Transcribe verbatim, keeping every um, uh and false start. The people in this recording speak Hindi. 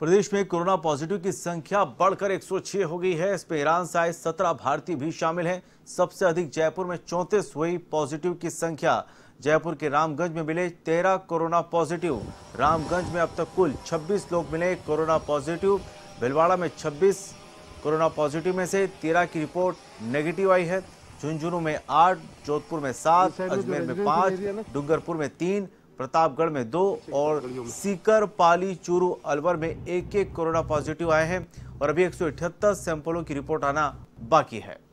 प्रदेश में कोरोना पॉजिटिव की संख्या बढ़कर एक सौ छह हो गई है। इसमें ईरान से आए सत्रह भारतीय भी शामिल हैं। सबसे अधिक जयपुर में चौंतीस हुई पॉजिटिव की संख्या। जयपुर के रामगंज में मिले तेरह कोरोना पॉजिटिव। रामगंज में अब तक कुल छब्बीस लोग मिले कोरोना पॉजिटिव। भीलवाड़ा में छब्बीस कोरोना पॉजिटिव में से तेरह की रिपोर्ट नेगेटिव आई है। झुंझुनू में आठ, जोधपुर में सात, अजमेर में पांच, डूंगरपुर में तीन, प्रतापगढ़ में दो और सीकर, पाली, चूरू, अलवर में एक एक कोरोना पॉजिटिव आए हैं और अभी एक सौ अठहत्तर सैंपलों की रिपोर्ट आना बाकी है।